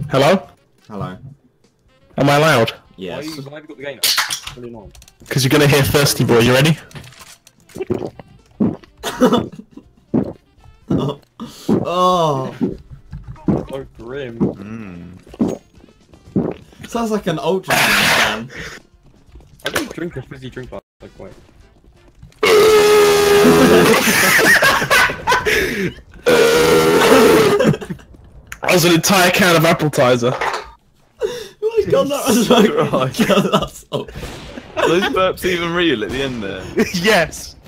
Hello? Hello. Am I loud? Yes. Why have you got the gain up? Really annoying. Because you're gonna hear Thirsty Boy, you ready? Oh, So grim. sounds like an ultra fan. I don't drink a fizzy drink like wait. That was an entire can of appetizer. Oh my god, that was like... Christ. God, that's so... Are those burps even real at the end there? Yes!